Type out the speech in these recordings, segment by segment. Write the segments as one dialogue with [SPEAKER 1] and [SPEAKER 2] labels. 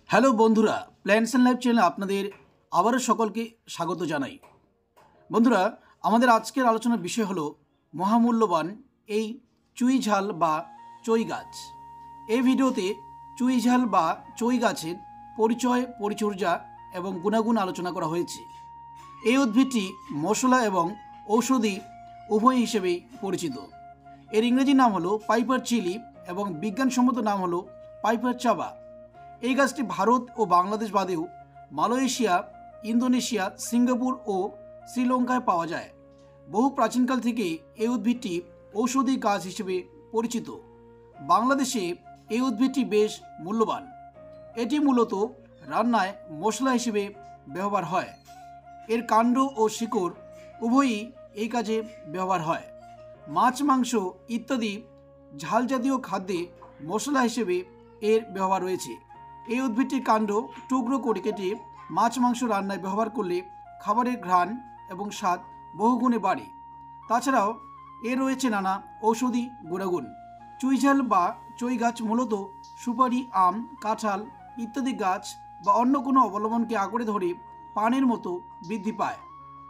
[SPEAKER 1] Hello বন্ধুরা, plants and life চ্যানেলে আপনাদের আবারও সকলকে স্বাগত জানাই। বন্ধুরা, আমাদের আজকের আলোচনার বিষয় হলো মহামূল্যবান এই চুই ঝাল বা চই গাছ। এই ভিডিওতে চুই ঝাল বা চই গাছের পরিচয়, পরিচর্যা এবং গুণাগুণ আলোচনা করা হয়েছে। এই উদ্ভিদটি মশলা এবং ঔষধি উভয় হিসেবেই পরিচিত। এর ইংরেজি নাম হলো পাইপার চিলি এবং বিজ্ঞানসম্মত নাম হলো পাইপার চাবা। এই গাছটি ভারত ও বাংলাদেশ বাদেও মালয়েশিয়া, ইন্দোনেশিয়া, সিঙ্গাপুর ও শ্রীলঙ্কায় পাওয়া যায়। বহু প্রাচীনকাল থেকে এই উদ্ভিদটি ঔষধি গাছ হিসেবে পরিচিত। বাংলাদেশে এই উদ্ভিদটি বেশ মূল্যবান। এটি মূলত রান্নায় মশলা হিসেবে ব্যবহার হয়। এর কাণ্ড ও শিকড় উভয়ই এই কাজে ব্যবহার হয়। মাছ, মাংস ইত্যাদি ঝাল জাতীয় খাদ্যে মশলা হিসেবে এর ব্যবহার রয়েছে। এই উদ্ভিদটির কাণ্ড টুকরো করে কেটে মাছ, মাংস রান্নায় ব্যবহার করলে খাবারের ঘ্রাণ এবং স্বাদ বহুগুণে বাড়ে। তাছাড়াও এর রয়েছে নানা ঔষধি গুণাগুণ। চুইঝাল বা চই গাছ মূলত সুপারি, আম, কাঁঠাল ইত্যাদি গাছ বা অন্য কোনো অবলম্বনকে আঁকড়ে ধরে পানের মতো বৃদ্ধি পায়।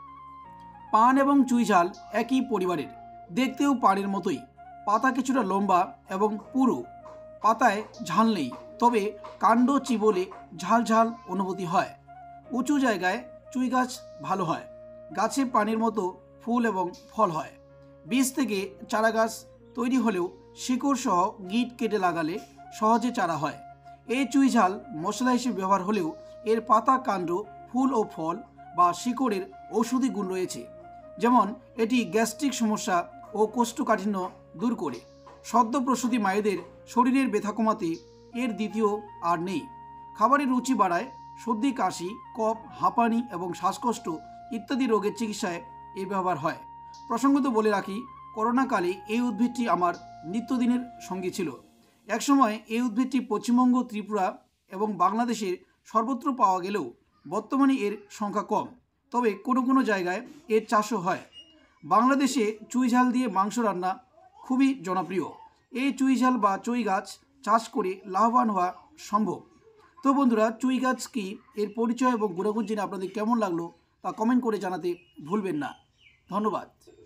[SPEAKER 1] পান এবং চুইঝাল একই পরিবারের, দেখতেও পানের মতোই। পাতা কিছুটা লম্বা এবং পুরু। পাতায় ঝাল নেই, তবে কাণ্ড চিবোলে ঝাল ঝাল অনুভূতি হয়। উঁচু জায়গায় চুই গাছ ভালো হয়। গাছে পানির মতো ফুল এবং ফল হয়। বীজ থেকে চারা গাছ তৈরি হলেও শিকড় সহ গিট কেটে লাগালে সহজে চারা হয়। এই চুই ঝাল মশলা হিসেবে ব্যবহার হলেও এর পাতা, কাণ্ড, ফুল ও ফল বা শিকড়ের ঔষধি গুণ রয়েছে। যেমন এটি গ্যাস্ট্রিক সমস্যা ও কোষ্ঠকাঠিন্য দূর করে। সদ্য প্রসূতি মায়েদের শরীরের ব্যথা কমাতে এর দ্বিতীয় আর নেই। খাবারের রুচি বাড়ায়। সর্দি, কাশি, কফ, হাঁপানি এবং শ্বাসকষ্ট ইত্যাদি রোগের চিকিৎসায় এর ব্যবহার হয়। প্রসঙ্গত বলে রাখি, করোনাকালে এই উদ্ভিদটি আমার নিত্যদিনের সঙ্গী ছিল। একসময় এই উদ্ভিদটি পশ্চিমবঙ্গ, ত্রিপুরা এবং বাংলাদেশের সর্বত্র পাওয়া গেলেও বর্তমানে এর সংখ্যা কম। তবে কোনো কোনো জায়গায় এর চাষও হয়। বাংলাদেশে চুই ঝাল দিয়ে মাংস রান্না খুবই জনপ্রিয়। এই চুই ঝাল বা চই গাছ চাষ করে লাভবান হওয়া সম্ভব। তো বন্ধুরা, চুই গাছ কি, এর পরিচয় এবং গুণাগুণ জেনে আপনাদের কেমন লাগলো তা কমেন্ট করে জানাতে ভুলবেন না। ধন্যবাদ।